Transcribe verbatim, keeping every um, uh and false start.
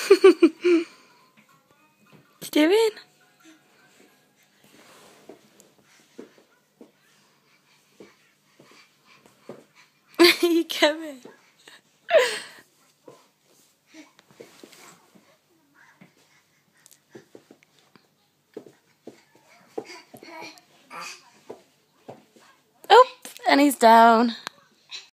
What you doing? You coming? Oh, and he's down.